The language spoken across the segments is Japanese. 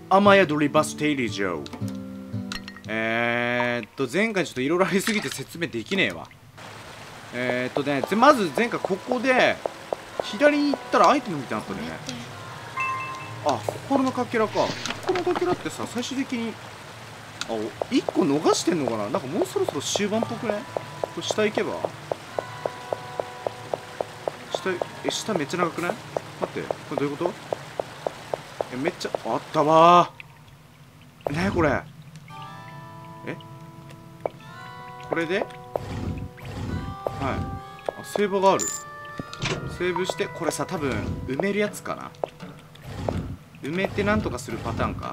雨宿りバス停理場。前回ちょっといろいろありすぎて説明できねえわ。まず前回ここで左に行ったらアイテムみたいなのあったんだよね。あ、心のかけらか。心のかけらってさ、最終的に1個逃してんのかな。なんかもうそろそろ終盤っぽくね。これ下行けば下めっちゃ長くない？待って、これどういうこと？めっちゃあったわー。ねえこれこれで、はい、あ、セーブがある。セーブして、これさ、多分埋めるやつかな。埋めてなんとかするパターンか。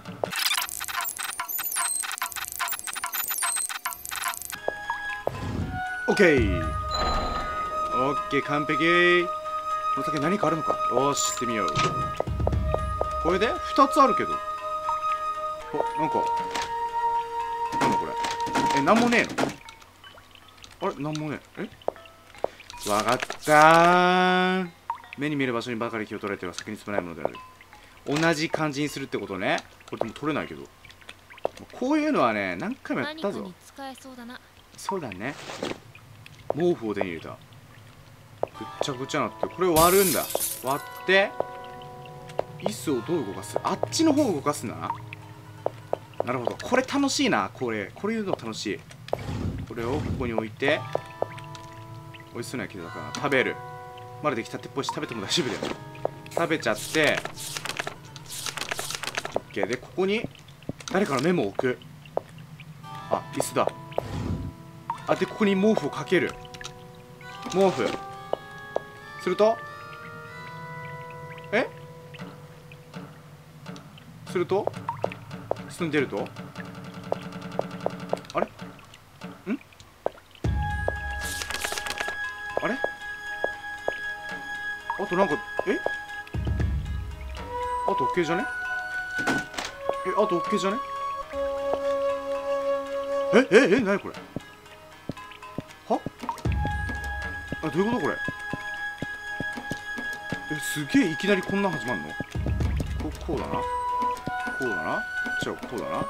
オッケー、オッケー、完璧。この先何かあるのか。よし、行ってみよう。これで2つあるけど、なんかなんだこれ。なんもねえの？あれ、なんもねえ。わかったー。目に見える場所にばかり気を取られては先に進まないものである。同じ感じにするってことね。これでも取れないけど、こういうのはね、何回もやったぞ。そうだね。毛布を手に入れた。ぐっちゃぐちゃなって、これ割るんだ。割って椅子をどう動かす？あっちの方を動かすな。なるほど、これ楽しいな。これいうの楽しい。これをここに置いて、美味しそうな焼きだから食べる。まだ出来たてっぽいし食べても大丈夫だよ。食べちゃって OK で、ここに誰かのメモを置く。あ、椅子だ。あ、でここに毛布をかける。毛布するとすると進んでると、あれあれ、あとなんか、あと OK じゃね？あと OK じゃね？なにこれ？は？あ、どういうことこれ？すげえ、いきなりこんなん始まんの？こうだな。こうだな。じゃあこうだな。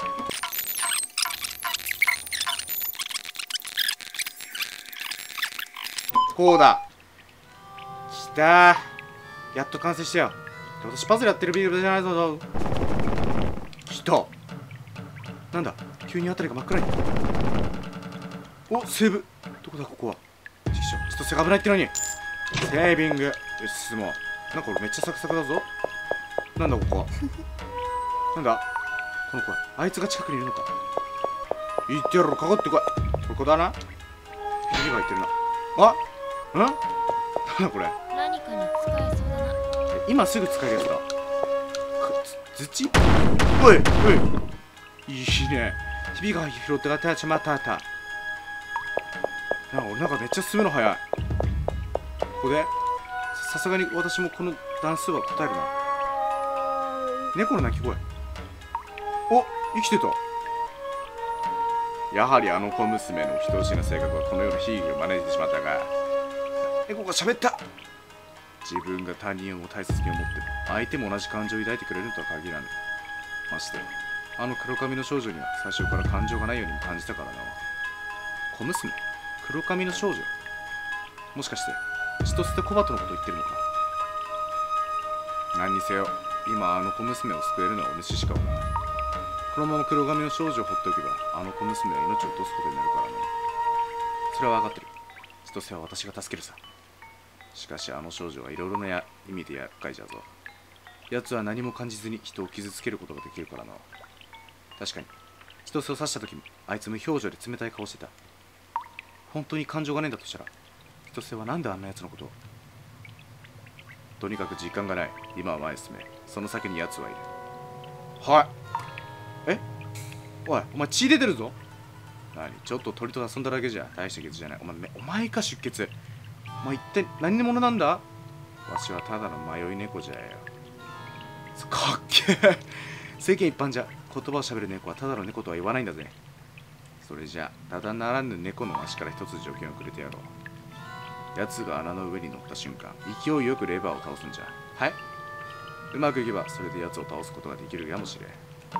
こうだ。きたー。やっと完成したよ。私パズルやってるビデオじゃないぞ。きた。なんだ、急にあたりが真っ暗に。お、セーブ。どこだここは。ちょっと背が危ないってのに。セービング。よし、進もう。なんかこれめっちゃサクサクだぞ。なんだここは。なんだこの子は。あいつが近くにいるのか。言ってやろ、かかってこい。ここだな。何が入ってるな。あ、なんだこれ。 何かに使えそうだな。 今すぐ使えるやつだ。土？おいいいね。ひびが拾ってがてちまったた。なんかめっちゃ進むの早い。ここでさすがに私もこの段数は答えるな。猫の鳴き声。お、生きてた。やはりあの小娘の人しな性格はこのような悲劇を招いてしまったが、猫が喋った。自分が他人を大切に思っても相手も同じ感情を抱いてくれるとは限らぬ。ましてあの黒髪の少女には最初から感情がないようにも感じたからな。小娘？黒髪の少女？もしかして千歳と小鳩のことを言ってるのか。何にせよ今あの小娘を救えるのはお主しかおらん。このまま黒髪の少女を放っておけばあの小娘は命を落とすことになるからな。それは分かってる。千歳は私が助けるさ。しかしあの少女はいろいろな意味で厄介じゃぞ。奴は何も感じずに人を傷つけることができるからな。確かに千歳を刺した時もあいつ無表情で冷たい顔してた。本当に感情がねえんだとしたら千歳はなんであんな奴のことを。とにかく時間がない。今は前へ進め。その先に奴はいる。はい。おい、お前血出てるぞ。何、ちょっと鳥と遊んだだけじゃ大した傷じゃない。お前か出血。お前一体何者なんだ。わしはただの迷い猫じゃよ。かっけえ。世間一般じゃ言葉をしゃべる猫はただの猫とは言わないんだぜ。それじゃただならぬ猫のわしから一つ条件をくれてやろう。奴が穴の上に乗った瞬間勢いよくレバーを倒すんじゃ。はい。 うまくいけばそれで奴を倒すことができるやもしれん。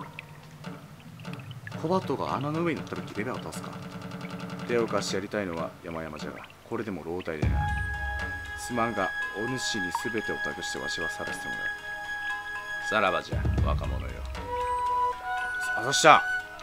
コバトが穴の上に乗った時レベルを倒すか。手を貸してやりたいのは山々じゃが、これでも老体でな。すまんがお主に全てを託してわしは去らせてもらう。さらばじゃ若者よ。あざした。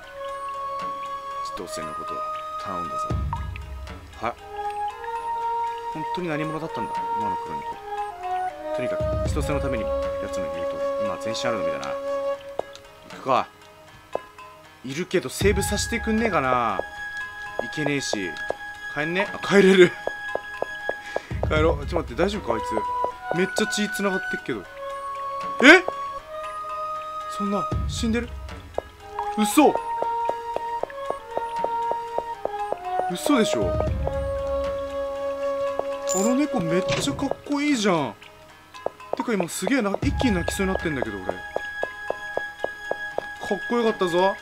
千歳のこと頼んだぞ。は、本当に何者だったんだ今の黒猫。とにかく千歳のためにも奴の言うと今は全身あるのみだな。行くか。いるけどセーブさせてくんねえかな。いけねえし帰んね。あ、帰れる帰ろう。ちょっと待って、大丈夫かあいつ。めっちゃ血つながってっけど。え、そんな死んでる。嘘嘘でしょ。あの猫めっちゃかっこいいじゃん。てか今すげえな、一気に泣きそうになってんだけど俺。かっこよかったぞ。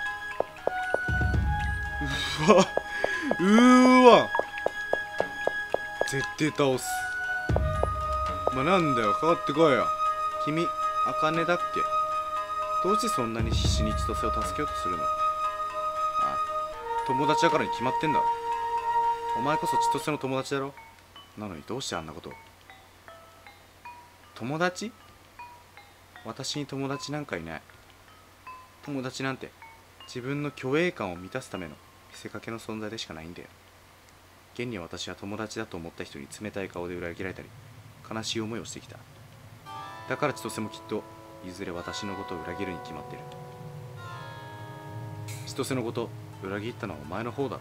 うわ絶対倒す。まあ、なんだよ、かかってこいよ。君、茜だっけ。どうしてそんなに必死に千歳を助けようとするの。あ、友達だからに決まってんだろ。お前こそ千歳の友達だろ。なのにどうしてあんなことを。友達？私に友達なんかいない。友達なんて自分の虚栄感を満たすための見せかけの存在でしかないんだよ。現に私は友達だと思った人に冷たい顔で裏切られたり悲しい思いをしてきた。だから千歳もきっといずれ私のことを裏切るに決まってる。千歳のこと裏切ったのはお前の方だろ。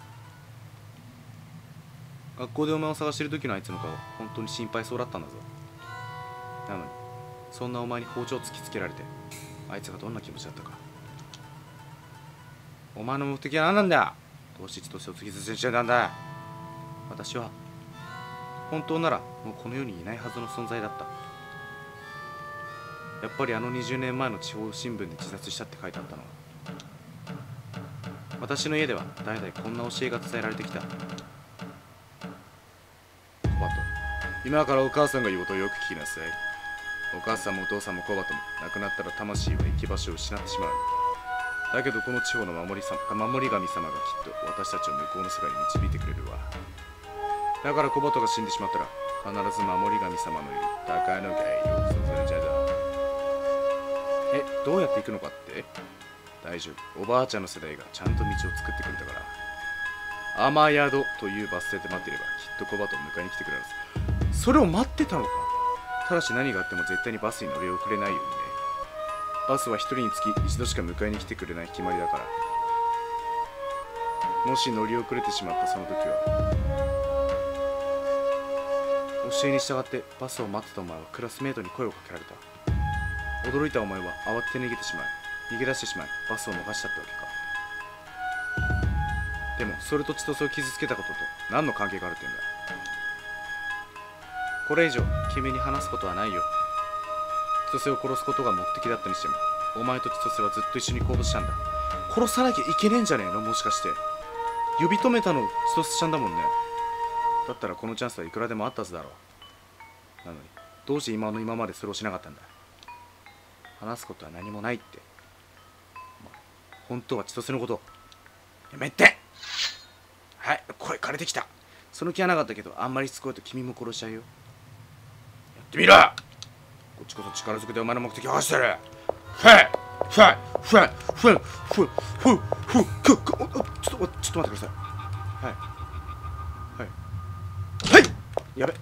学校でお前を探してる時のあいつの顔本当に心配そうだったんだぞ。なのにそんなお前に包丁を突きつけられてあいつがどんな気持ちだったか。お前の目的は何なんだ。どうして千歳を突き進めちゃったんだ。私は本当ならもうこの世にいないはずの存在だった。やっぱりあの20年前の地方新聞で自殺したって書いてあったのは、私の家では代々こんな教えが伝えられてきた。コバト、今からお母さんが言うことをよく聞きなさい。お母さんもお父さんもコバトも亡くなったら魂は生き場所を失ってしまう。だけどこの地方の守り神様がきっと私たちを向こうの世界に導いてくれるわ。だからコバトが死んでしまったら必ず守り神様のいる高野街を訪れちゃうだ。どうやって行くのかって。大丈夫、おばあちゃんの世代がちゃんと道を作ってくれたから。雨宿というバス停で待っていればきっとコバトを迎えに来てくれるはず。それを待ってたのか。ただし何があっても絶対にバスに乗り遅れないようにね。バスは一人につき一度しか迎えに来てくれない決まりだから。もし乗り遅れてしまったその時は、教えに従ってバスを待ってたお前はクラスメートに声をかけられた。驚いたお前は慌てて逃げ出してしまいバスを逃したってわけか。でもそれと千歳を傷つけたことと何の関係があるってんだ。これ以上君に話すことはないよ。千歳を殺すことが目的だったにしてもお前と千歳はずっと一緒に行動したんだ。殺さなきゃいけねえんじゃねえの。もしかして呼び止めたの千歳ちゃんだもんね。だったらこのチャンスはいくらでもあったはずだろう。なのにどうして今までそれをしなかったんだ。話すことは何もないって。本当は千歳のことやめて。はい、声枯れてきた。その気はなかったけどあんまりしつこいと君も殺しちゃうよ。やってみろ。こっちこそ力ずくでお前の目的を果たしてる。フェイフェイフェイフェイフェイフェイフェイフェイ。ちょっと待ってください。はいはいやべ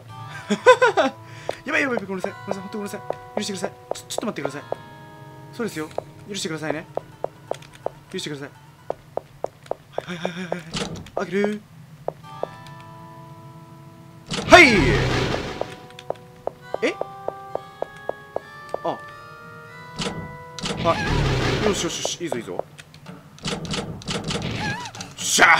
やばいごめんなさい本当ごめんなさい。許してください。ちょっと待ってください。そうですよ、許してくださいね。許してください。はいあげる。はいよしいいぞしゃ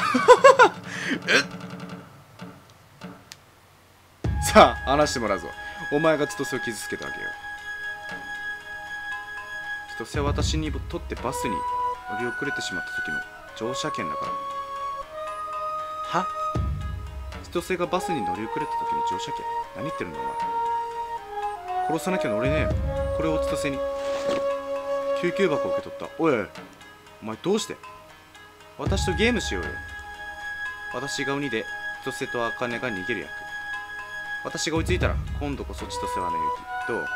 さあ話してもらうぞ。お前が千歳を傷つけたわけよ。千歳は私にとってバスに乗り遅れてしまった時の乗車券だから。は？千歳がバスに乗り遅れた時の乗車券？何言ってるんだお前。 殺さなきゃ乗れねえよ。これを千歳に。救急箱を受け取った。おいおい、お前どうして？私とゲームしようよ。私が鬼で千歳と茜が逃げる役。私が追いついたら今度こそ千歳はの勇気。どう？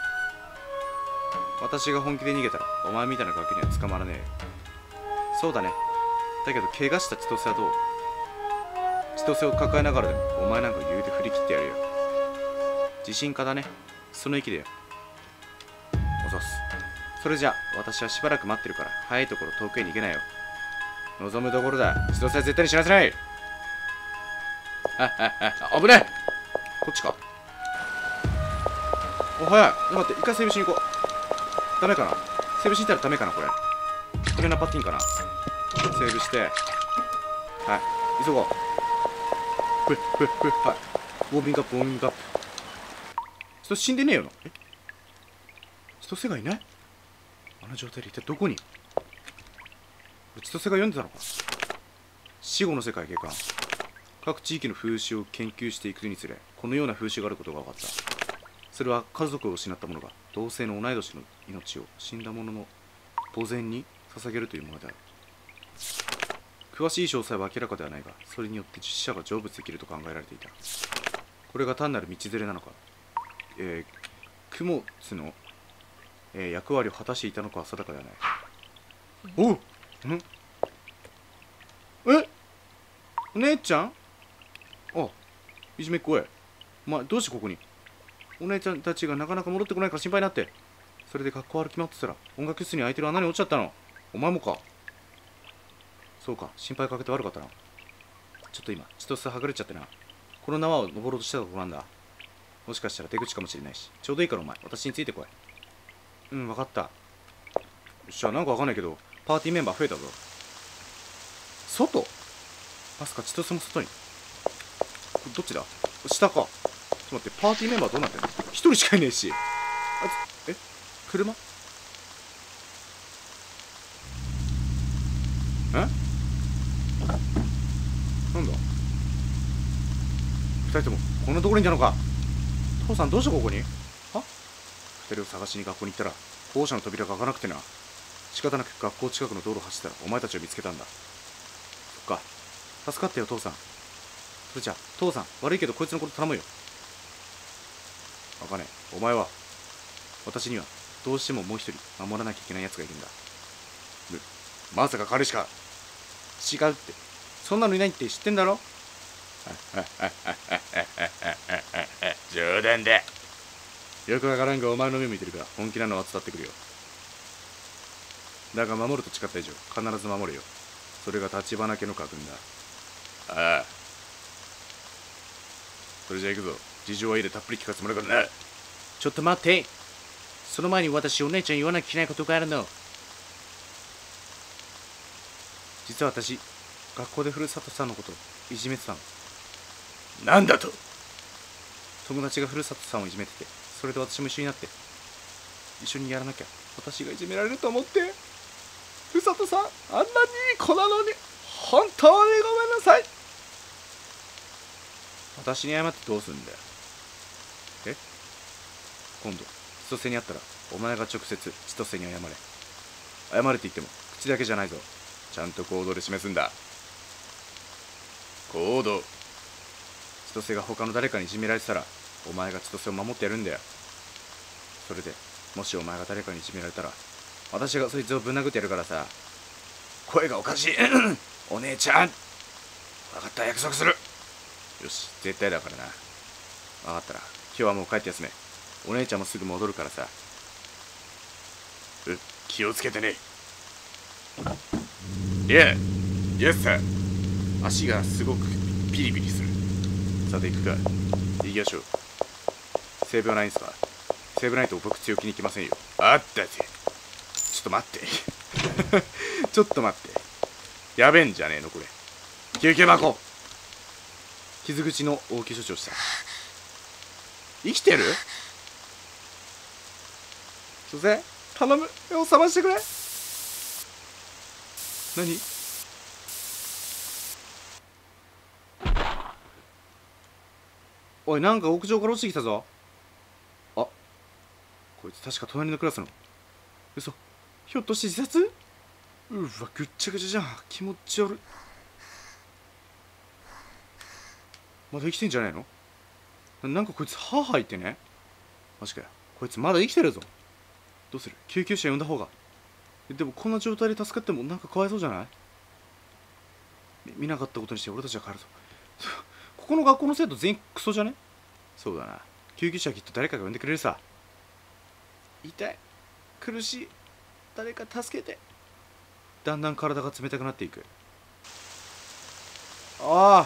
私が本気で逃げたらお前みたいなガキには捕まらねえよ。そうだね。だけど怪我した千歳はどう？千歳を抱えながらでもお前なんか言うて振り切ってやるよ。自信家だね。その意気だよ。おざす。それじゃ私はしばらく待ってるから早いところ遠くへ逃げないよ。望むところだ。千歳は絶対に死なせない。危ない。こっちか。お、早い。待って、一回セーブしに行こう。ダメかな。セーブしに行ったらダメかな、これ。トレーナーパッティンかな。セーブして。はい。急ごう。はい。ウォーミングアップ、ウォーミングアップ。人死んでねえよな。千歳がいない？あの状態で一体どこに？千歳が読んでたのか。死後の世界下巻。各地域の風習を研究していくにつれ、このような風習があることが分かった。それは家族を失った者が同性の同い年の命を死んだ者の墓前に捧げるというものである。詳しい詳細は明らかではないが、それによって死者が成仏できると考えられていた。これが単なる道連れなのか、供物の、役割を果たしていたのかは定かではない。おう、お姉ちゃん？あ、いじめっ子へ。お前どうしてここに？お姉ちゃんたちがなかなか戻ってこないから心配になって。それで学校歩き回ってたら音楽室に空いてる穴に落ちちゃったの。お前もか？そうか、心配かけて悪かったな。ちょっと今千歳はぐれちゃってな。この縄を登ろうとしたところなんだ。もしかしたら出口かもしれないし、ちょうどいいからお前私についてこい。うん、分かった。よっしゃ、なんかわかんないけどパーティーメンバー増えたぞ。外？まさか千歳も外に？どっちだ？下か。ちょっと待って、パーティーメンバーどうなってんの？一人しかいねえし。車？なんだ？二人ともこんなところにいたのか。父さんどうしてここに？は？二人を探しに学校に行ったら校舎の扉が開かなくてな。仕方なく学校近くの道路を走ったらお前たちを見つけたんだ。そっか、助かったよ父さん。それじゃ父さん、悪いけどこいつのこと頼むよ。あかね、お前は？私にはどうしてももう一人守らなきゃいけない奴がいるんだ。まさか彼しか？違うって、そんなのいないって知ってんだろ。冗談だ。よくわからんがお前の目見てるから本気なのは伝わってくるよ。だが守ると誓った以上必ず守れよ。それが立花家の家訓だ。ああ、それじゃ行くぞ。事情は家でたっぷり聞かせてもらうからな。ちょっと待って、その前に私お姉ちゃんに言わなきゃいけないことがあるの。実は私学校で古里さんのことをいじめてたの。なんだと？友達が古里さんをいじめてて、それで私も一緒になって一緒にやらなきゃ私がいじめられると思って。古里さん、あんなにいい子なのに本当にごめんなさい。私に謝ってどうすんだよ。今度千歳に会ったらお前が直接千歳に謝れ。謝れって言っても口だけじゃないぞ。ちゃんと行動で示すんだ。行動。千歳が他の誰かにいじめられてたらお前が千歳を守ってやるんだよ。それでもしお前が誰かにいじめられたら私がそいつをぶん殴ってやるからさ。声がおかしい。お姉ちゃん、分かった、約束する。よし、絶対だからな。分かったら今日はもう帰って休め。お姉ちゃんもすぐ戻るからさ。気をつけてね。イエスさー。足がすごくピリピリする。さて行くか。行きましょう。セーブはないんすか？セーブないと僕強気に行きませんよ。あったぜ。ちょっと待ってちょっと待って。やべえんじゃねえのこれ。救急箱。傷口の応急処置をした。生きてる？女性頼む、目を覚ましてくれ。何？おい、なんか屋上から落ちてきたぞ。あ、 確か隣のクラスの。嘘。ひょっとして自殺？うわ、ぐっちゃぐちゃじゃん。気持ち悪い。まだ生きてんじゃないの？なんかこいつ歯吐いてね。マジかよ。こいつまだ生きてるぞ。どうする？救急車呼んだ方が。でもこんな状態で助かってもなんかかわいそうじゃない？見なかったことにして俺たちは帰るぞ。ここの学校の生徒全員クソじゃね？そうだな。救急車はきっと誰かが呼んでくれるさ。痛い。苦しい。誰か助けて。だんだん体が冷たくなっていく。ああ。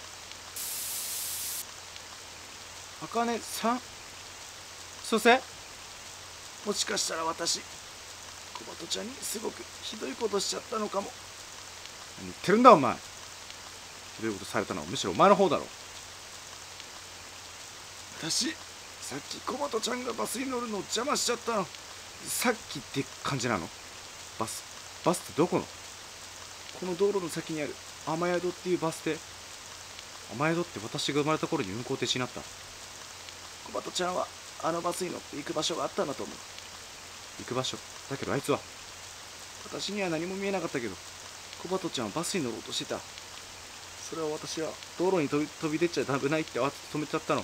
あかねさん？そしてもしかしたら私、コバトちゃんにすごくひどいことしちゃったのかも。何言ってるんだお前。ひどいことされたのはむしろお前の方だろ。私、さっきコバトちゃんがバスに乗るのを邪魔しちゃったの。さっきって感じなの？バスってどこの？この道路の先にある雨宿っていうバス停。雨宿って私が生まれた頃に運行停止になった。コバトちゃんはあのバスに乗って行く場所があったんだと思う。行く場所だけどあいつは。私には何も見えなかったけど、コバトちゃんはバスに乗ろうとしてた。それを私は道路に飛び出ちゃ危ないって慌てて止めちゃったの。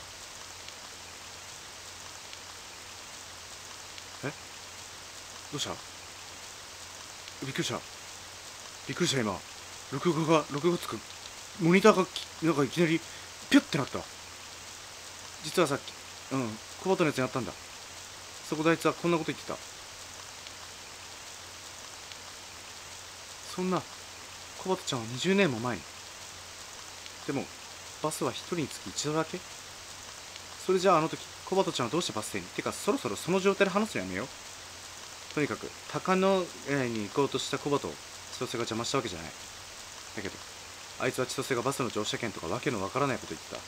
え？どうした？びっくりした今。録画つく。モニターがなんかいきなりピュッてなった。実はさっきコバトのやつにあったんだ。そこであいつはこんなこと言ってた。そんなコバトちゃんは20年も前に。でもバスは1人につき1度だけ。それじゃああの時コバトちゃんはどうしてバス停に？てかそろそろその状態で話すのやめよう。とにかく高野に行こうとしたコバトを千歳が邪魔したわけじゃない。だけどあいつは千歳がバスの乗車券とかわけのわからないこと言ってた。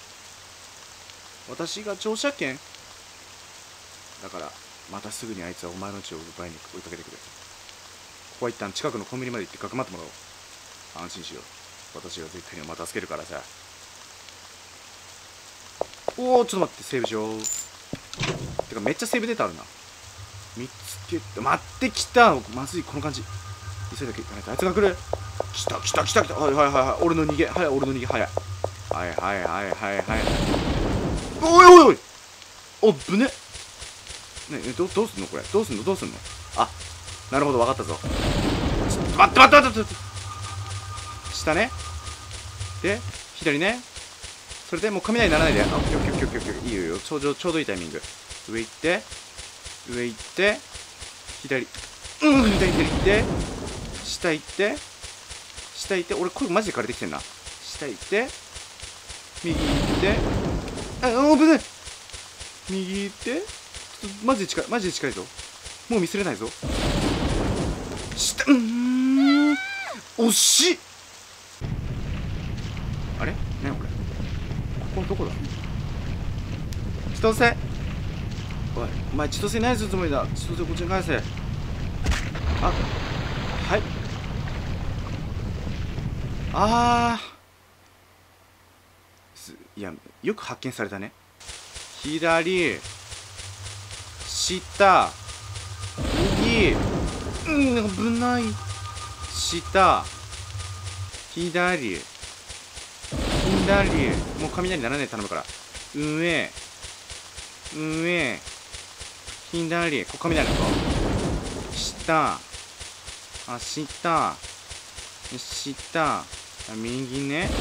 私が乗車券？だからまたすぐにあいつはお前の家を奪いに追いかけてくる。ここは一旦近くのコンビニまで行ってかくまってもらおう。安心しよう。私が絶対にお前助けるからさ。おお、ちょっと待って、セーブしよう。てかめっちゃセーブデータあるな。見つけて、待ってきた。まずい、この感じ。急いで行かないとあいつが来る。来た。はい。俺の逃げ早い。はい。おいおぶね。ねどうすんのこれ。どうすんの。あ、なるほど、分かったぞ。ちょっと待って。下ね。で、左ね。それでもう雷にならないで。あ、オッケー。いいよ。ちょうどいいタイミング。上行って、左。左行って、下行って、俺声マジで枯れてきてんな。下行って、右行って、危ない。右行って、マジで近いぞ。もうミスれないぞ。下、惜しい。あれ？何これ？ここどこだ？千歳。お前千歳何するつもりだ？千歳こっちに返せ。あ、はい。いや、よく発見されたね。左、下、右、危ない。下、左、もう雷ならねえ頼むから。上、左、ここ雷のこと下、右ね。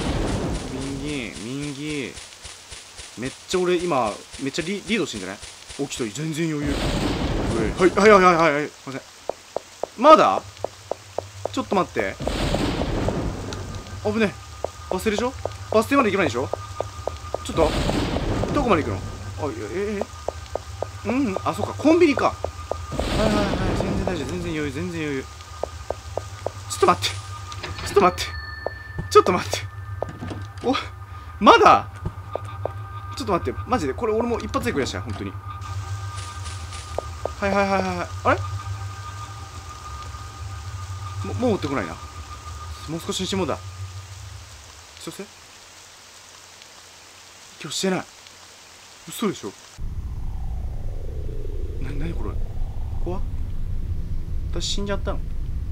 右。めっちゃ俺今、めっちゃリードしてんじゃない？起きとい全然余裕。はい。すいません。まだ？ちょっと待って。危ねえ。バス停でしょ？バス停まで行けないでしょ？ちょっとどこまで行くの？あ、そうか、コンビニか。はい。全然大丈夫。全然余裕。ちょっと待って。お、まだ？ちょっと待って、マジでこれ俺も一発でクリアしたよ、本当に。はい。あれ？もう持ってこないな。もう少しにしてもだ。そして今日してない。嘘でしょ？ これここは私死んじゃったの？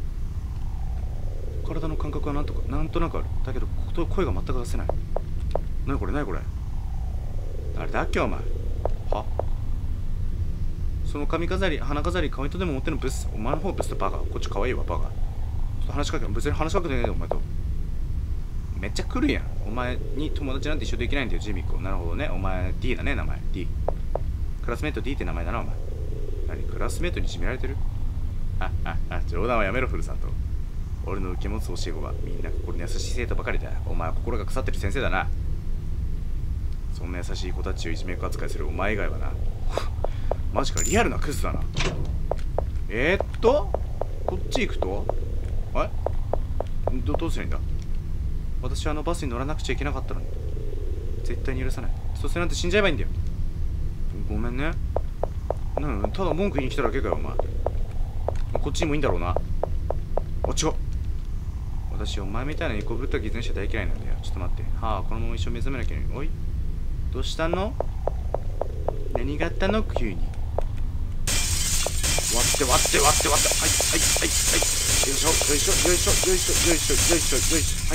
体の感覚はなんとなくある。だけど声が全く出せない。なにこれあれだっけお前。はその髪飾り花飾りカウントでも持ってるのブス。お前の方ブスとバカ。こっち可愛いわバカ。ちょっと話しかけ別に話しかけてないでお前と。めっちゃ来るやん。お前に友達なんて一緒できないんだよジミコ。なるほどね。お前 D だね名前 D。クラスメート D って名前だなお前。何クラスメートにいじめられてる？冗談はやめろフルさんと。俺の受け持つ教え子はみんな心に優しい生徒ばかりだ。お前は心が腐ってる先生だな。そんな優しい子たちをいじめっ子扱いするお前以外はなマジかリアルなクズだな。こっち行くとどうすりゃいいんだ。私はあのバスに乗らなくちゃいけなかったのに。絶対に許さない。そしてなんて死んじゃえばいいんだよ。ごめんね。ただ文句言いに来ただけかよお前。こっちにもいいんだろうな。違う。私お前みたいなニコぶった偽善者大嫌いなんだよ。ちょっと待って。このまま一生目覚めなきゃいけない。おいどうしたの？何があったの急に。割ってはいよいしょはい。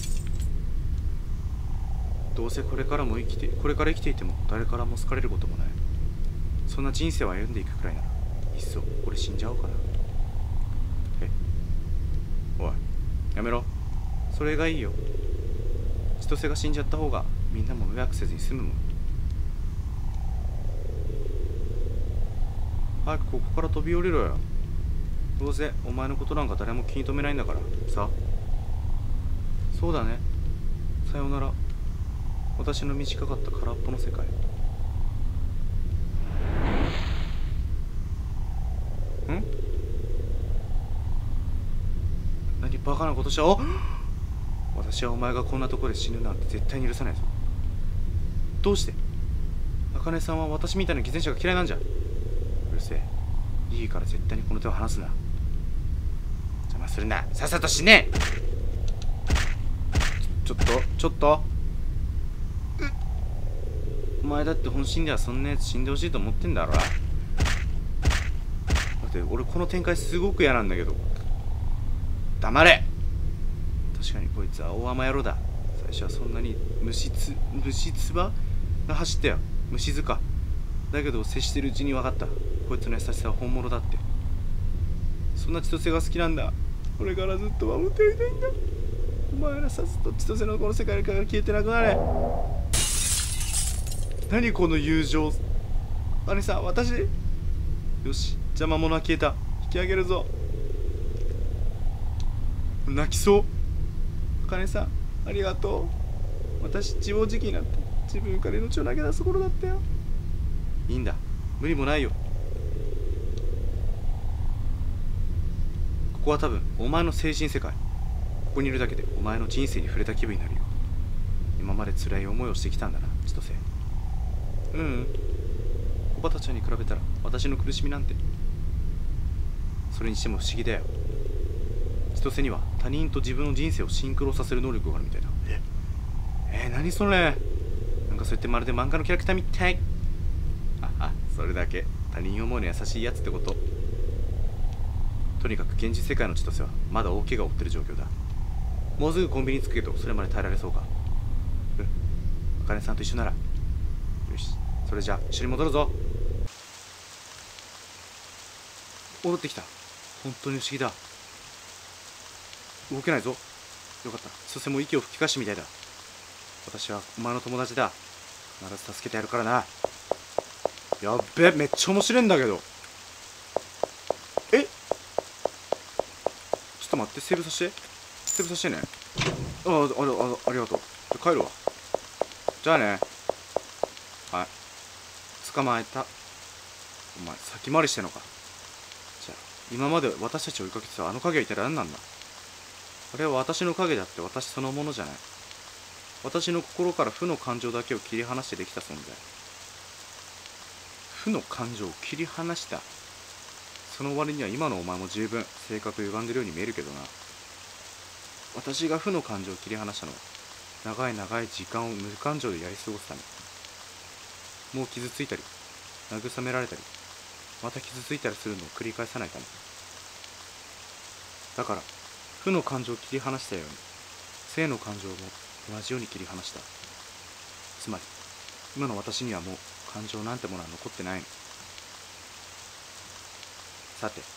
どうせこれから生きていても誰からも好かれることもない。そんな人生を歩んでいくくらいならいっそ俺死んじゃおうかな。おいやめろ。それがいいよ。千歳が死んじゃった方がみんなも迷惑せずに済むもん。早くここから飛び降りろよ。どうせお前のことなんか誰も気に留めないんだからさ。そうだね。さようなら。私の短かった空っぽの世界。何バカなことした。私はお前がこんなところで死ぬなんて絶対に許さないぞ。どうして？茜さんは私みたいな偽善者が嫌いなんじゃ。うるせえ。いいから絶対にこの手を離すな。邪魔するな。さっさと死ね。ちょっとお前だって本心ではそんなやつ死んでほしいと思ってんだろ。だって俺この展開すごく嫌なんだけど。黙れ。確かにこいつは大甘野郎だ。最初はそんなに虫つばが走ったよ。虫図か。だけど接してるうちに分かった。こいつの優しさは本物だって。そんな千歳が好きなんだ。これからずっと守ってやりたいんだ。お前らさっさと千歳のこの世界から消えてなくなれ。何この友情。姉さん私。よし邪魔者は消えた。引き上げるぞ。泣きそう。茜さんありがとう。私自暴自棄になって自分から命を投げ出す頃だったよ。いいんだ無理もないよ。ここは多分お前の精神世界。ここにいるだけでお前の人生に触れた気分になるよ。今まで辛い思いをしてきたんだな千歳。おばたちゃんに比べたら私の苦しみなんて。それにしても不思議だよ。千歳には他人と自分の人生をシンクロさせる能力があるみたいだ。何それ。なんかそうやってまるで漫画のキャラクターみたい。それだけ他人思いの優しいやつってこと。とにかく現実世界の千歳はまだ大怪我を負ってる状況だ。もうすぐコンビニ着くけどそれまで耐えられそうか。茜さんと一緒なら。よしそれじゃあ一緒に戻るぞ。戻ってきた。本当に不思議だ。動けないぞ。よかった。千歳も息を吹き返してみたいだ。私はお前の友達だ。必ず助けてやるからな。やっべ、めっちゃ面白いんだけど。ちょっと待って、セーブさせてね。ありがとう。帰るわ。じゃあね。はい。捕まえた。お前先回りしてんのか。じゃあ今まで私たちを追いかけてたあの影は一体何なんだ。あれは私の影であって私そのものじゃない。私の心から負の感情だけを切り離してできた存在。負の感情を切り離した。その割には今のお前も十分性格歪んでるように見えるけどな。私が負の感情を切り離したのは長い時間を無感情でやり過ごすため。もう傷ついたり慰められたりまた傷ついたりするのを繰り返さないためだから、負の感情を切り離したように正の感情も同じように切り離した。つまり今の私にはもう感情なんてものは残ってないの。さて、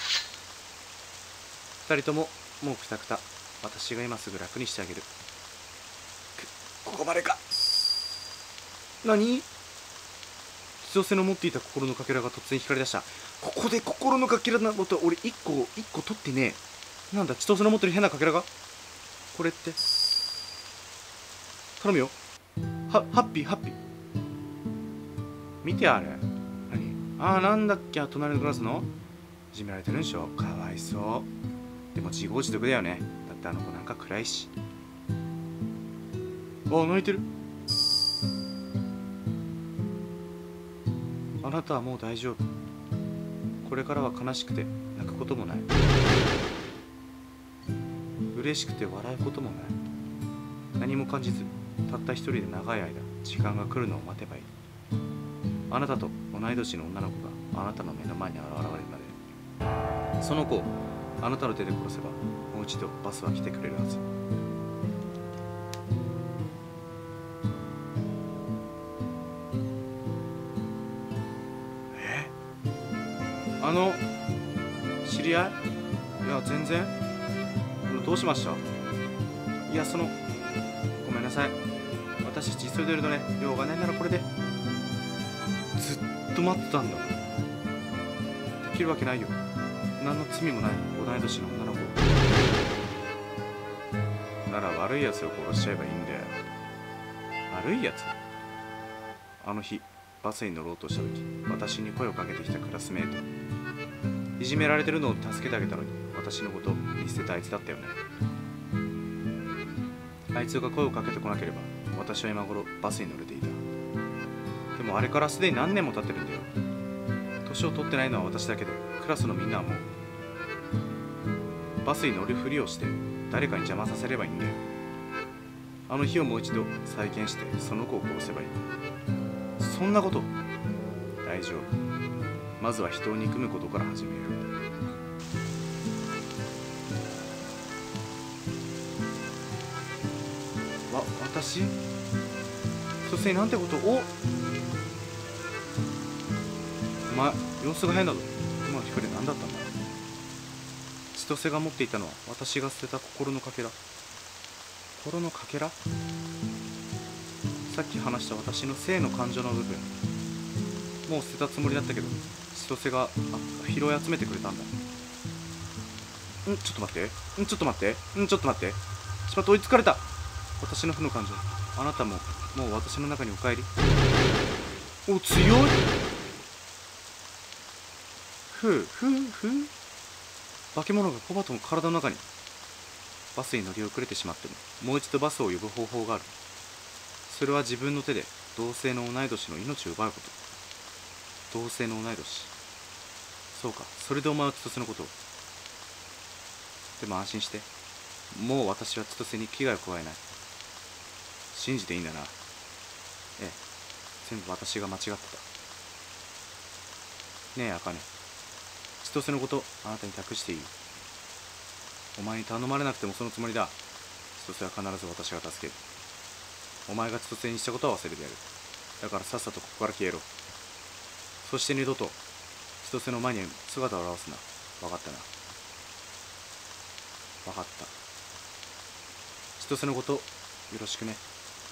二人とももうくたくた。私が今すぐ楽にしてあげる。ここまでか。何？千歳の持っていた心のかけらが突然光り出した。ここで心のかけらなこと俺一個取ってねえ。なんだ、千歳の持ってる変なかけらが。これって頼むよ。ハッピー見てあれ。何？なんだっけ、隣のクラスのいじめられてるんでしょ。かわいそう。でも自業自得だよね。だってあの子なんか暗いし。泣いてる。あなたはもう大丈夫。これからは悲しくて泣くこともない。嬉しくて笑うこともない。何も感じず、たった一人で長い間時間が来るのを待てばいい。あなたと同い年の女の子があなたの目の前に現れるまで、その子をあなたの手で殺せばもう一度バスは来てくれるはず。知り合い？いや、全然。どうしました？いや、ごめんなさい。私たち急いでるのね。用がないならこれで。ずっと待ってたんだ。できるわけないよ。何の罪もない同い年の女の子なら悪いやつを殺しちゃえばいいんだよ。悪いやつ？あの日バスに乗ろうとした時、私に声をかけてきたクラスメート。いじめられてるのを助けてあげたのに私のことを見捨てたあいつだったよね。あいつが声をかけてこなければ私は今頃バスに乗れていた。でもあれからすでに何年も経ってるんだよ。年を取ってないのは私だけど、クラスのみんなはもう。バスに乗るふりをして誰かに邪魔させればいいんだよ。あの日をもう一度再現してその子を殺せばいい。そんなこと。大丈夫。まずは人を憎むことから始めよう。私？女性なんてことを。お前、様子が変だぞ。今の光何だったんだ。千歳が持っていたのは私が捨てた心のかけら。心のかけら？さっき話した私の性の感情の部分。もう捨てたつもりだったけど千歳が拾い集めてくれたんだ。ちょっと待って。ちょっと待って。しまって追いつかれた。私の負の感情、あなたももう私の中にお帰り。お、強い。化け物がコバトの体の中に。バスに乗り遅れてしまってももう一度バスを呼ぶ方法がある。それは自分の手で同性の同い年の命を奪うこと。同性の同い年。そうか、それでお前は千歳のことを。でも安心して、もう私は千歳に危害を加えない。信じていいんだな。ええ、全部私が間違ってた。ねえ、茜。千歳のことあなたに託していい？お前に頼まれなくてもそのつもりだ。千歳は必ず私が助ける。お前が千歳にしたことは忘れてやる。だからさっさとここから消えろ。そして二度と千歳の前に姿を現すな。分かったな。分かった。千歳のことよろしくね。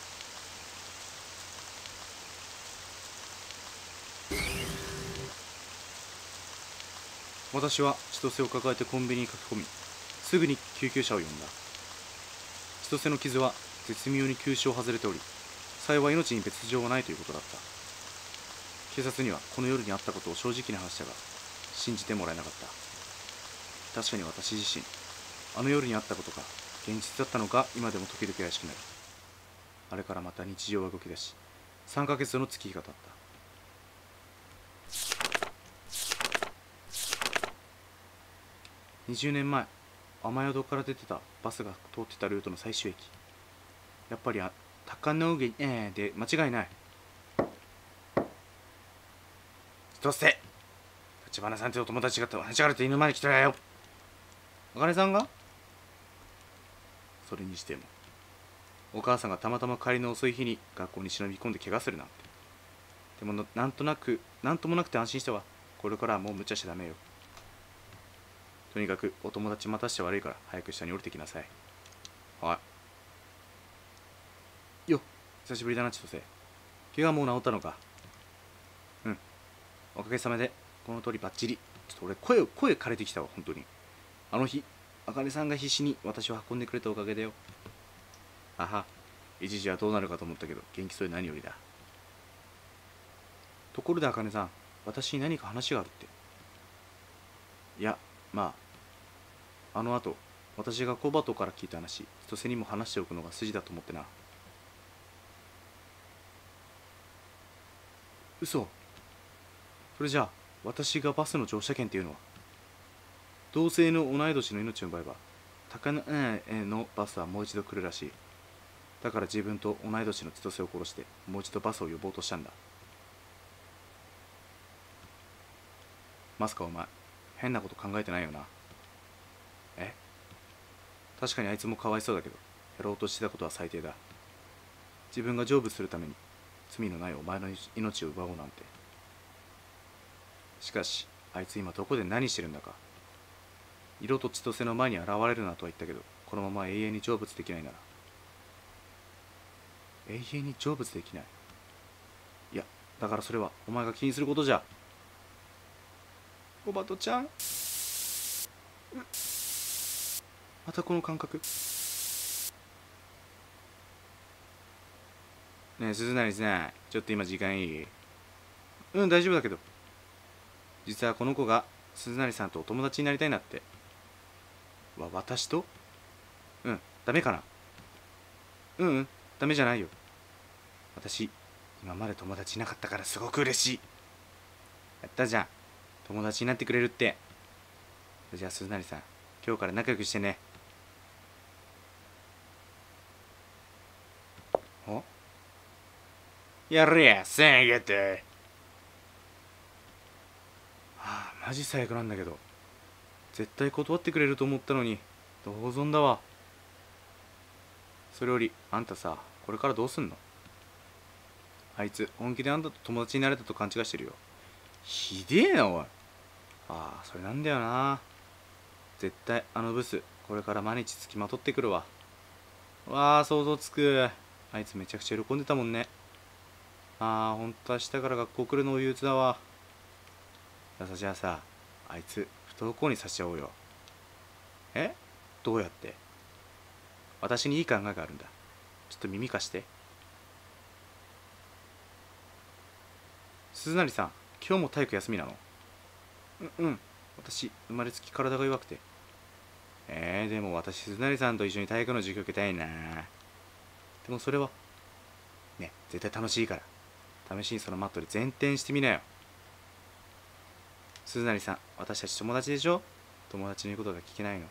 私は千歳を抱えてコンビニに駆け込み、すぐに救急車を呼んだ。千歳の傷は絶妙に急所を外れており、幸い命に別状はないということだった。警察にはこの夜にあったことを正直に話したが、信じてもらえなかった。確かに私自身、あの夜にあったことが現実だったのか今でも時々怪しくなる。あれからまた日常は動き出し、3ヶ月の月日が経った。20年前、雨宿から出てたバスが通ってたルートの最終駅。やっぱり高野毛で間違いない。千歳、 立花さんってお友達が話しがれて犬まで来てるよ。あかねさんが？それにしてもお母さんがたまたま帰りの遅い日に学校に忍び込んで怪我するなんて。でもなんともなくて安心したわ。これからはもう無茶しちゃダメよ。とにかくお友達待たして悪いから早く下に降りてきなさい。はい。よ、久しぶりだな千歳。怪我もう治ったのか？うん、おかげさまでこの通りバッチリ。ちょっと俺声枯れてきたわ本当に。あの日あかねさんが必死に私を運んでくれたおかげだよ。あは、一時はどうなるかと思ったけど元気そうで何よりだ。ところであかねさん、私に何か話があるって。いや、まああの後私がコバトから聞いた話、千歳にも話しておくのが筋だと思ってな。嘘。それじゃあ私がバスの乗車券っていうのは？同性の同い年の命を奪えば高値のバスはもう一度来るらしい。だから自分と同い年の千歳を殺してもう一度バスを呼ぼうとしたんだ。まさかお前変なこと考えてないよな？え？確かにあいつもかわいそうだけど、やろうとしてたことは最低だ。自分が成仏するために罪のないお前の命を奪おうなんて。しかしあいつ今どこで何してるんだか。色と千歳の前に現れるなとは言ったけど、このまま永遠に成仏できないなら。永遠に成仏できない？いや、だからそれはお前が気にすることじゃ。おばとちゃん、またこの感覚。ねえ鈴成さん、ちょっと今時間いい？うん、大丈夫だけど。実はこの子が鈴成さんとお友達になりたいなって。私と？うん、ダメかな？うん、ダメじゃないよ。私今まで友達いなかったからすごく嬉しい。やったじゃん、友達になってくれるって。じゃあ鈴成さん、今日から仲良くしてね。お？やれや、1000円ゲット。はあ、マジ最悪なんだけど。絶対断ってくれると思ったのに、同存だわ。それより、あんたさ、これからどうすんの？あいつ、本気であんたと友達になれたと勘違いしてるよ。ひでえな、おい。ああ、それなんだよな。絶対、あのブス、これから毎日つきまとってくるわ。わあ、想像つく。あいつめちゃくちゃ喜んでたもんね。ああ、ほんと明日から学校来るの憂鬱だわ。じゃあさ、あいつ、不登校にさせちゃおうよ。え？どうやって？私にいい考えがあるんだ。ちょっと耳貸して。鈴成さん、今日も体育休みなの？うん。私、生まれつき体が弱くて。でも私、鈴成さんと一緒に体育の授業受けたいな。でもそれは、ね、絶対楽しいから。試しにそのマットで前転してみなよ。鈴成さん、私たち友達でしょ？友達の言うことが聞けないの。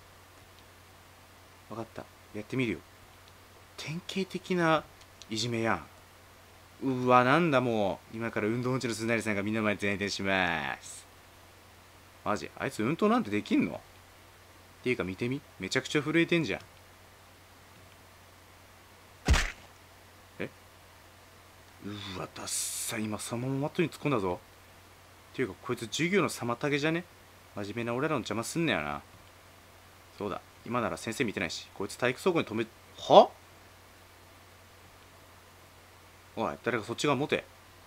分かった。やってみるよ。典型的ないじめやん。うわ、なんだもう。今から運動音痴の鈴成さんがみんな前で前転します。マジ？あいつ運動なんてできんの？っていうか見てみ。めちゃくちゃ震えてんじゃん。うわ、ダッサ。今そのままマットに突っ込んだぞ。っていうかこいつ授業の妨げじゃね？真面目な俺らの邪魔すんなよな。そうだ、今なら先生見てないし、こいつ体育倉庫に止め。は？おい、誰かそっち側持て。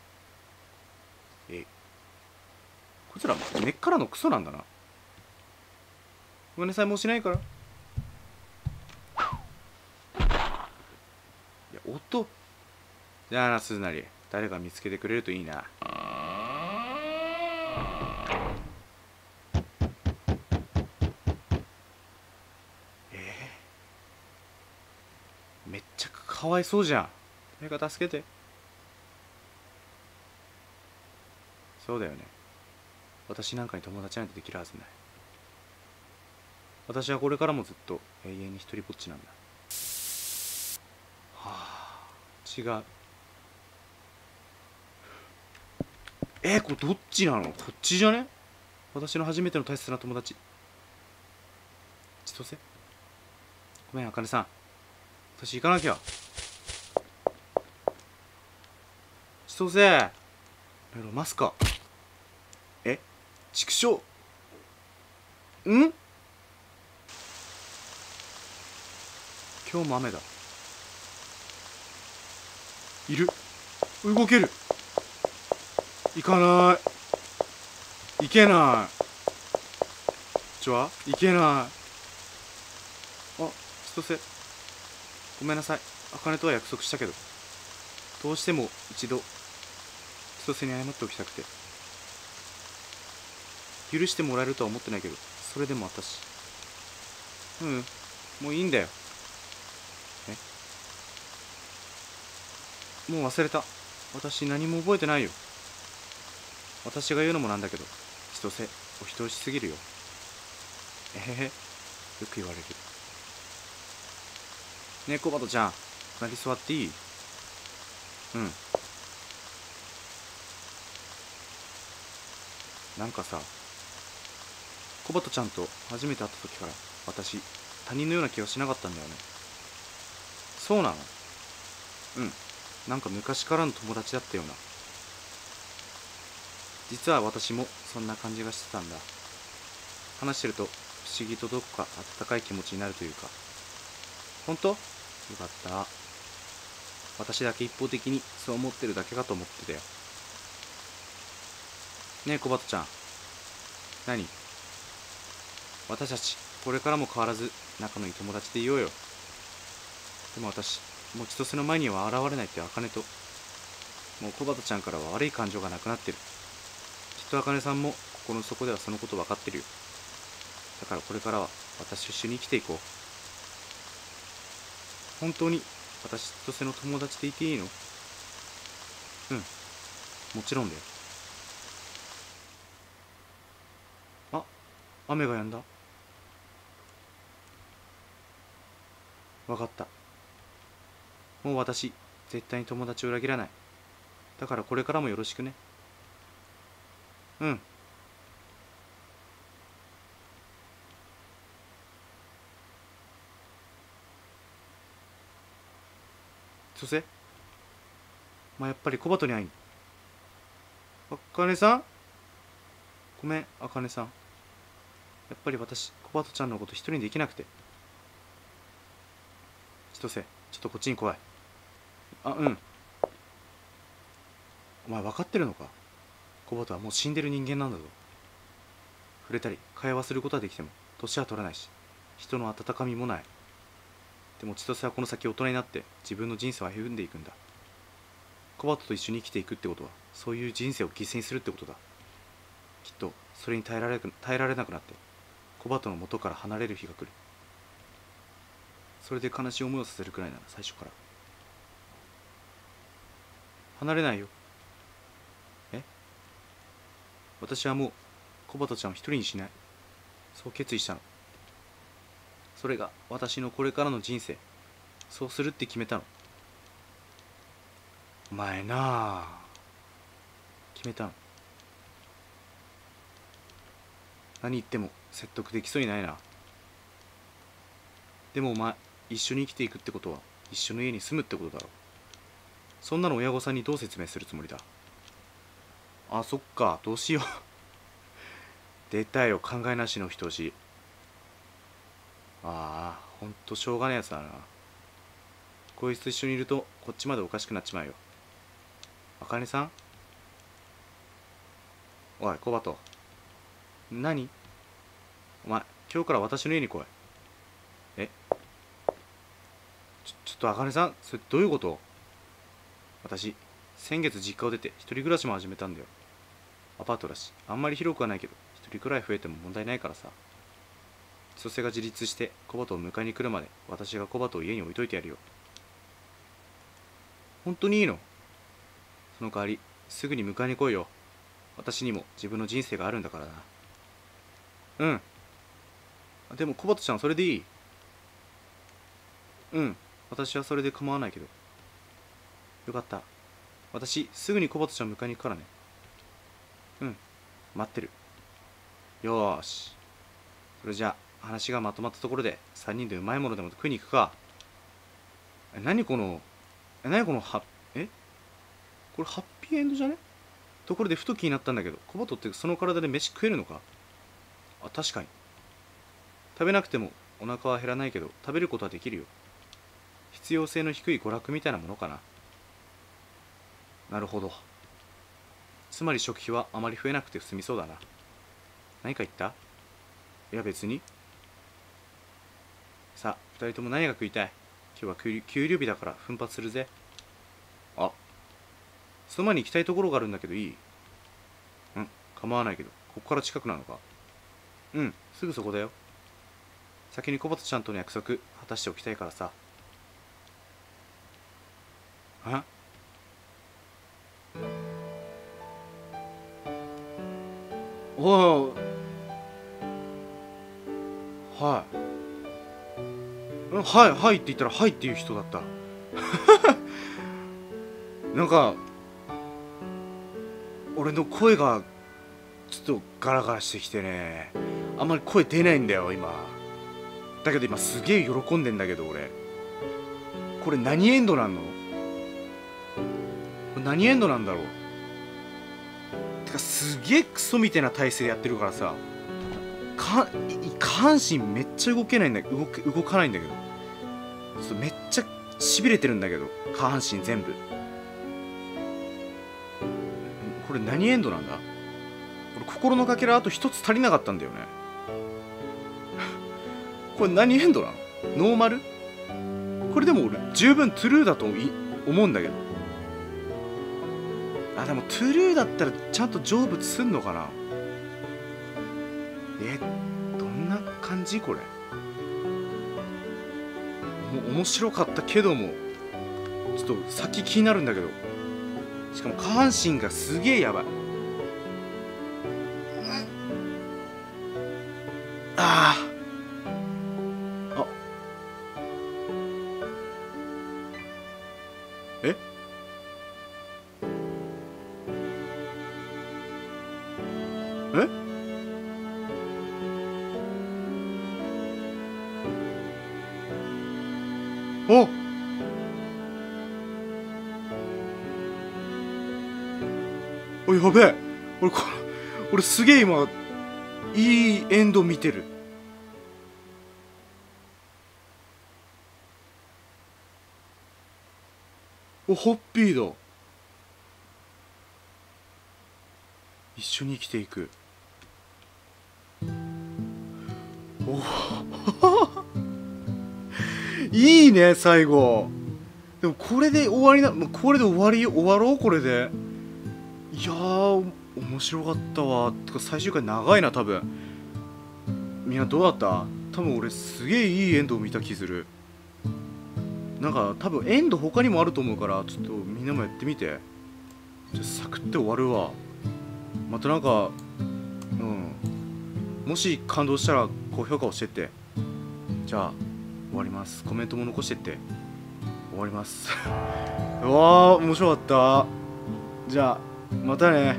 こいつら根っからのクソなんだな。ごめんなさい、もうしないから。いや、音。じゃあな、鈴成、誰か見つけてくれるといいな。めっちゃかわいそうじゃん。誰か助けて。そうだよね。私なんかに友達なんてできるはずない。私はこれからもずっと永遠に一人ぼっちなんだ。はあ、違う。これどっちなの？こっちじゃね？ 私の初めての大切な友達。千歳、ごめん、あかねさん。私行かなきゃ。千歳、マスカ。畜生。ん？今日も雨だ。いる。動ける。行かない。行けない。行けない。あ、千歳、ごめんなさい。あかねとは約束したけど、どうしても一度千歳に謝っておきたくて。許してもらえるとは思ってないけど、それでも私。もういいんだよ。もう忘れた。私何も覚えてないよ。私が言うのもなんだけど、千歳、お人よしすぎるよ。よく言われる。ねえ、コバトちゃん、隣座っていい？なんかさ、コバトちゃんと初めて会った時から私、他人のような気がしなかったんだよね。そうなの？なんか昔からの友達だったような。実は私もそんな感じがしてたんだ。話してると不思議とどこか温かい気持ちになるというか。本当？よかった。私だけ一方的にそう思ってるだけかと思ってたよ。ねえ、コバトちゃん。何？私たちこれからも変わらず仲のいい友達でいようよ。でも私、もう千歳の前には現れないって茜と、もうコバトちゃんからは悪い感情がなくなってる。きっと茜さんも心の底ではそのこと分かってるよ。だからこれからは私と一緒に生きていこう。本当に私と千歳の友達でいていいの？もちろんだよ。あ、雨が止んだ。分かった。もう私、絶対に友達を裏切らない。だからこれからもよろしくね。そしてやっぱり小鳩に会いに。あかねさん、ごめん、あかねさん。やっぱり私、小鳩ちゃんのこと一人にできなくて。千歳、ちょっとこっちに来い。お前分かってるのか？小鳩はもう死んでる人間なんだぞ。触れたり会話することはできても年は取らないし、人の温かみもない。でも千歳はこの先大人になって自分の人生を歩んでいくんだ。小鳩と一緒に生きていくってことは、そういう人生を犠牲にするってことだ。きっとそれに耐えられなくなって小鳩の元から離れる日が来る。それで悲しい思いをさせるくらいなら最初から。離れないよ。私はもう小鳩ちゃんを一人にしない。そう決意したの。それが私のこれからの人生。そうするって決めたの。お前なあ、決めたの。何言っても説得できそうにないな。でもお前、一緒に生きていくってことは一緒の家に住むってことだろ。そんなの親御さんにどう説明するつもりだ？あ、そっか、どうしよう。出たよ、考えなしの人押し。ああ、ほんとしょうがねえやつだな。こいつと一緒にいるとこっちまでおかしくなっちまうよ。あかねさん、おい小鳩、何？お前今日から私の家に来い。えちょっとあかねさん、それどういうこと？私先月実家を出て一人暮らしも始めたんだよ。アパートだしあんまり広くはないけど、一人くらい増えても問題ないからさ。千歳が自立して小鳩を迎えに来るまで私が小鳩を家に置いといてやるよ。本当にいいの？その代わりすぐに迎えに来いよ。私にも自分の人生があるんだからな。でも小鳩ちゃんそれでいい？私はそれで構わないけど。よかった。私すぐに小鳩ちゃん迎えに行くからね。待ってる。 よーし。それじゃあ話がまとまったところで3人でうまいものでも食いに行くか。何このえこれハッピーエンドじゃね？ところでふと気になったんだけど、コバトってその体で飯食えるのか？あ、確かに。食べなくてもお腹は減らないけど食べることはできるよ。必要性の低い娯楽みたいなものかな。なるほど。つまり食費はあまり増えなくて済みそうだな。何か言った？いや別に。さあ2人とも何が食いたい？今日は給料日だから奮発するぜ。あ、その前に行きたいところがあるんだけどいい？構わないけど、ここから近くなのか？すぐそこだよ。先にコバトちゃんとの約束果たしておきたいからさ。おい、はいって言ったらはいっていう人だった。なんか俺の声がちょっとガラガラしてきてね、あんまり声出ないんだよ今。だけど今すげえ喜んでんだけど俺。これ何エンドなんの？これ何エンドなんだろう。てかすげえクソみたいな体勢でやってるからさ、下半身めっちゃ動けないんだけど、動かないんだけど、めっちゃしびれてるんだけど、下半身全部。これ何エンドなんだ？俺心のかけらあと一つ足りなかったんだよね。これ何エンドなの？ノーマル？これでも俺十分トゥルーだと思うんだけど。あ、でもトゥルーだったらちゃんと成仏すんのかな。どんな感じこれ。面白かったけどもちょっと先気になるんだけど、しかも下半身がすげえやばい。あえおお、やべえ。俺すげえ今いいエンド見てる。ホッピーだ。一緒に生きていく。いいね最後。でもこれで終わりこれで終わろうこれで。いやー面白かったわ。てか最終回長いな多分。みんなどうだった？多分俺すげえいいエンドを見た気する。なんか多分エンド他にもあると思うから、ちょっとみんなもやってみて。じゃあサクって終わるわ。またなんかもし感動したら高評価押してって。じゃあ終わります。コメントも残してって。終わります。うわー面白かった。じゃあまたね。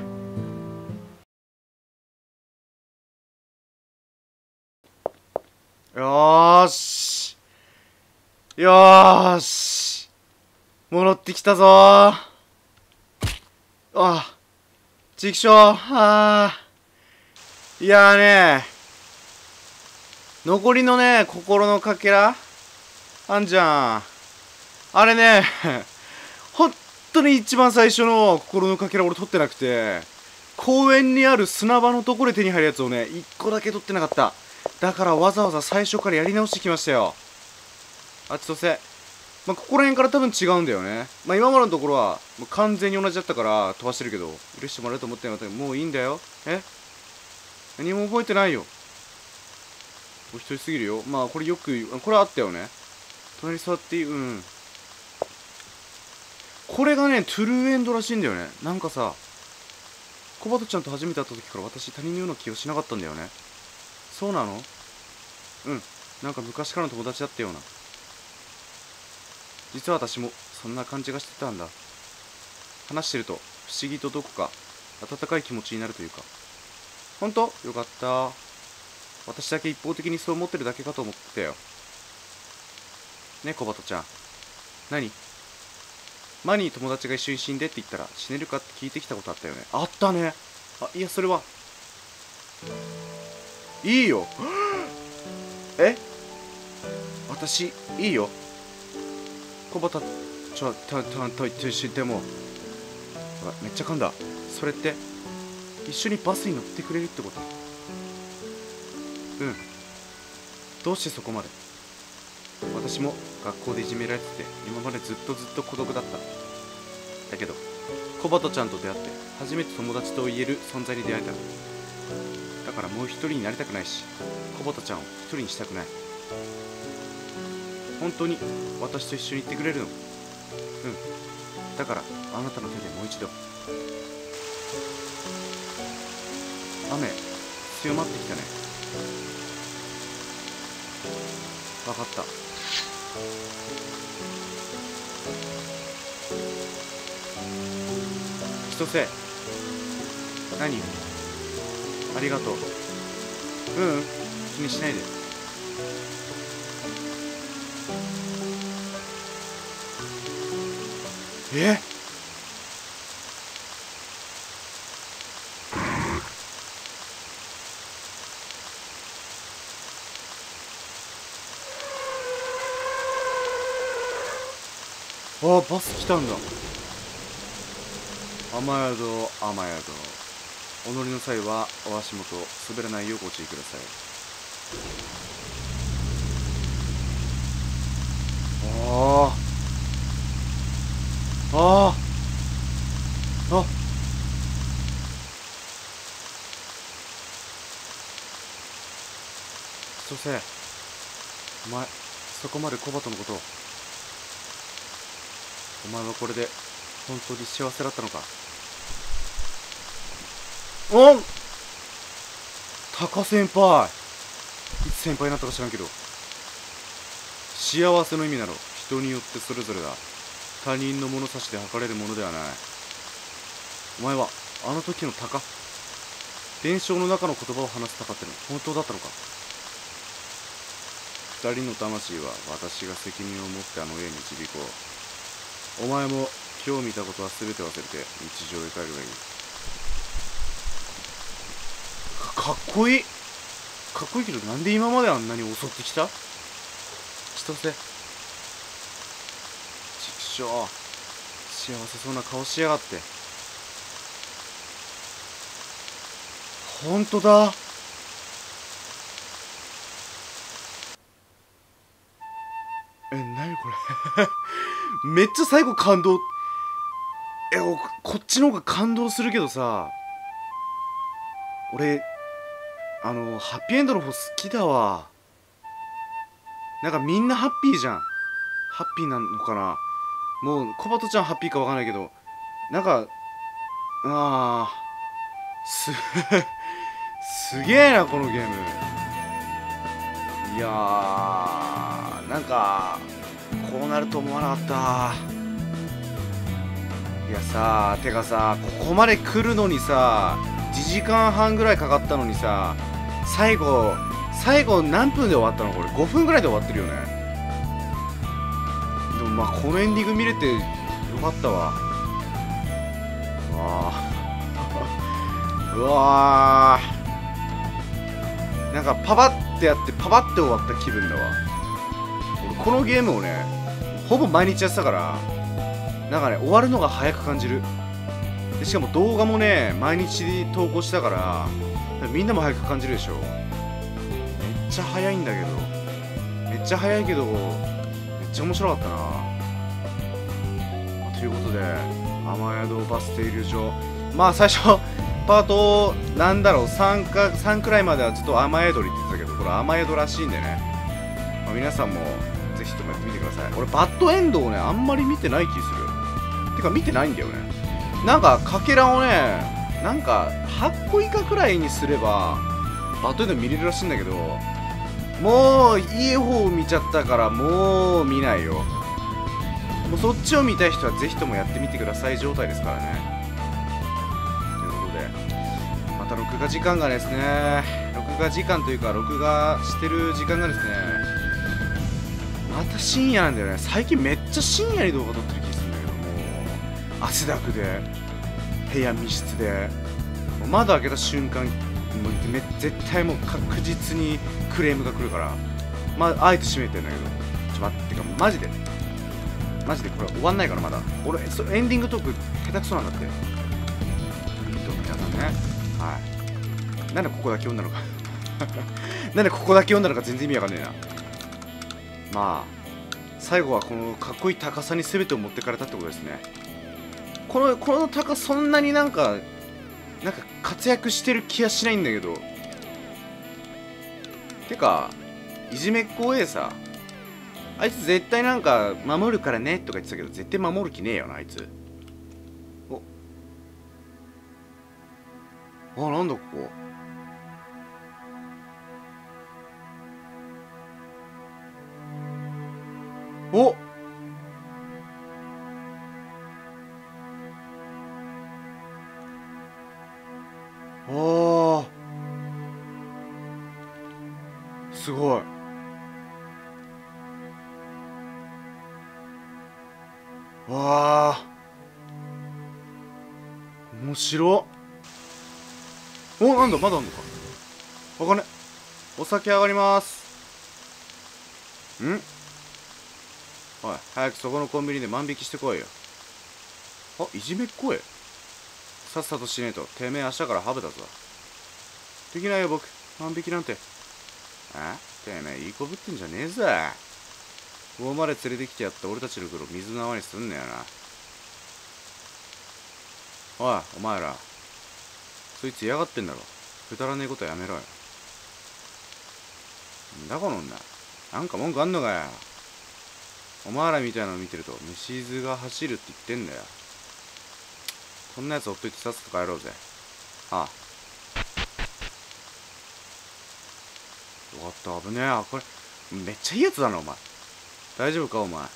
よーし戻ってきたぞー。ちくしょう。いやーね、残りのね心のかけらあんじゃん。あれね本当に一番最初の心のかけら俺取ってなくて、公園にある砂場のところで手に入るやつをね1個だけ取ってなかった。だからわざわざ最初からやり直してきましたよ。千歳。ここら辺から多分違うんだよね。今までのところはもう完全に同じだったから飛ばしてるけど、許してもらえると思ってなかったけど、もういいんだよ。何も覚えてないよ。お一人すぎるよ。これよくこれあったよね。隣座っていい。これがねトゥルーエンドらしいんだよね。なんかさ、コバトちゃんと初めて会った時から私他人のような気をしなかったんだよね。そうなの？なんか昔からの友達だったような。実は私もそんな感じがしてたんだ。話してると不思議とどこか温かい気持ちになるというか。 本当？よかった。私だけ一方的にそう思ってるだけかと思ってたよ。ね、小鳩ちゃん。何？マニー友達が一緒に死んでって言ったら死ねるかって聞いてきたことあったよね。あったね。あ、いや、それは。いいよ。え？私、いいよ。小鳩ちゃんとしても。めっちゃ噛んだ。それって、一緒にバスに乗ってくれるってこと？うん。どうしてそこまで？私も学校でいじめられてて今までずっと孤独だった。だけどコバトちゃんと出会って初めて友達と言える存在に出会えた。だからもう一人になりたくないし、コバトちゃんを一人にしたくない。本当に私と一緒に行ってくれるの？うん。だからあなたの手でもう一度。雨強まってきたね。わかった。千歳、何？ありがとう。気にしないで。ああ、バス来たんだ。雨宿、お乗りの際はお足元滑らないようご注意ください。ああ、千歳、お前そこまでコバトのことを。お前はこれで本当に幸せだったのか？タカ先輩、いつ先輩になったか知らんけど、幸せの意味など人によってそれぞれだ。他人の物差しで測れるものではない。お前はあの時のタカ、伝承の中の言葉を話すタカっての本当だったのか？二人の魂は私が責任を持ってあの家に導こう。お前も今日見たことは全て忘れて日常へ帰るがいい。かっこいい。かっこいいけど、なんで今まであんなに襲ってきた？千歳、畜生、幸せそうな顔しやがって。ほんとだ。何これ。めっちゃ最後感動。こっちの方が感動するけどさ、俺ハッピーエンドの方好きだわ。なんかみんなハッピーじゃん。ハッピーなのかな。もうコバトちゃんハッピーかわかんないけど、なんかすげえなこのゲーム。いやー、なんかこうなると思わなかった。いやさ、てかさ、ここまで来るのにさ、1時間半ぐらいかかったのにさ、最後何分で終わったの？これ5分ぐらいで終わってるよね。でもまあこのエンディング見れてよかったわ。うわー、なんかパパってやってパパって終わった気分だわ。俺このゲームをね、ほぼ毎日やってたから、なんかね、終わるのが早く感じる。でしかも動画もね、毎日投稿したから、みんなも早く感じるでしょ。めっちゃ早いんだけど、めっちゃ早いけど、めっちゃ面白かったな。ということで、雨宿バス停留所、まあ最初パートなんだろう、3くらいまではずっと雨宿りって言ってたけど、これ雨宿らしいんでね、まあ、皆さんもぜひともやってみてください。俺バッドエンドをね、あんまり見てない気する。てか見てないんだよね。なんかかけらをね、なんか8個以下くらいにすればバッドエンド見れるらしいんだけど、もういい方を見ちゃったからもう見ないよ。もうそっちを見たい人はぜひともやってみてください状態ですからね。ということで、また6 画時間がですね、録画時間というか録画してる時間がですね、また深夜なんだよね。最近めっちゃ深夜に動画撮ってる気するんだけども、汗だくで部屋密室で窓開けた瞬間絶対もう確実にクレームが来るから、あえて閉めてんだけど、待ってか、マジでこれ終わんないからまだ。俺エンディングトーク下手くそなんだって。皆さんね、はい。なんでここだけ読んだのかなんでここだけ読んだのか全然意味わかんねえな。まあ最後はこのかっこいい高さに全てを持ってかれたってことですね。この高さ、そんなになんか活躍してる気はしないんだけど。てかいじめっ子 A さ、あいつ絶対なんか守るからねとか言ってたけど、絶対守る気ねえよなあいつ。なんだここ。すごい。面白っ。なんだまだあんのか。わかんね。お酒上がります。おい、早くそこのコンビニで万引きしてこいよ。いじめっ子へ。さっさとしねえとてめえ明日からハブだぞ。できないよ僕、万引きなんて。てめえいい子ぶってんじゃねえぜ。ここまで連れてきてやった俺たちの苦労水の泡にすんねやな。おいお前ら、そいつ嫌がってんだろ。くだらねえことやめろよ。んだこの女、なんか文句あんのかよ。お前らみたいなの見てると虫唾が走るって言ってんだよ。こんなやつほっといてさっさと帰ろうぜ。よかった。危ねえ。これめっちゃいいやつだなお前。大丈夫かお前。はい、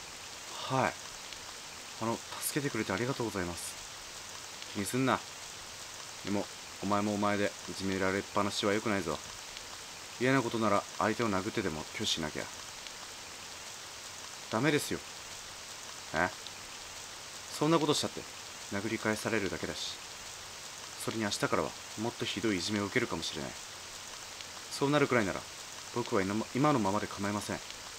助けてくれてありがとうございます。気にすんな。でもお前もお前でいじめられっぱなしは良くないぞ。嫌なことなら相手を殴ってでも拒否しなきゃダメですよ。そんなことしたって殴り返されるだけだし、それに明日からはもっとひどいいじめを受けるかもしれない。そうなるくらいなら僕は今のままで構いません。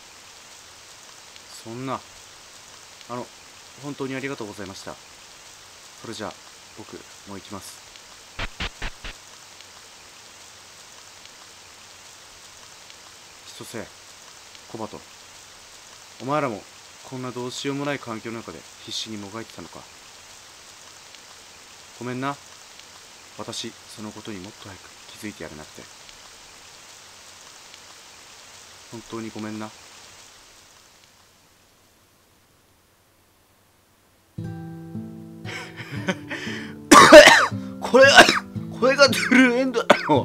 そんな本当にありがとうございました。それじゃあ僕もう行きます。千歳、コバト、お前らもこんなどうしようもない環境の中で必死にもがいてたのか。ごめんな。私そのことにもっと早く気づいてやれなくて。本当にごめんな。これがトゥルーエンドだろ。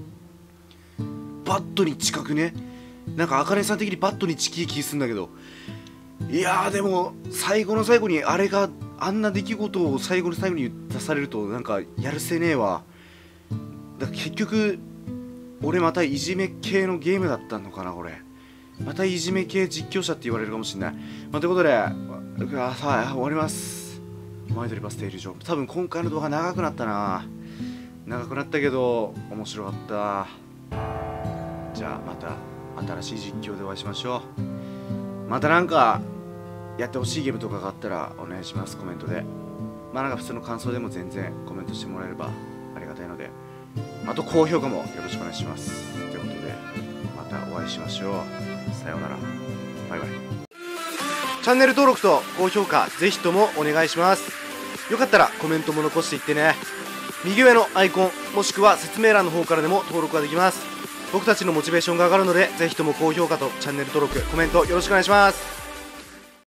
バットに近くね。なんか茜さん的にバットに近い気するんだけど、いやーでも最後の最後にあれがあんな出来事を最後の最後に出されるとなんかやるせねえわ。だから結局俺またいじめ系のゲームだったのかな。これまたいじめ系実況者って言われるかもしれない。ということで終わります。前取りバス停留所。多分今回の動画長くなったな。長くなったけど面白かった。じゃあまた新しい実況でお会いしましょう。またなんかやってほしいゲームとかがあったらお願いします。コメントで。なんか普通の感想でも全然コメントしてもらえればありがたいので、あと高評価もよろしくお願いします。ということでまたお会いしましょう。さようなら。バイバイ。チャンネル登録と高評価ぜひともお願いします。よかったらコメントも残していってね。右上のアイコンもしくは説明欄の方からでも登録ができます。僕たちのモチベーションが上がるのでぜひとも高評価とチャンネル登録、コメントよろしくお願いします。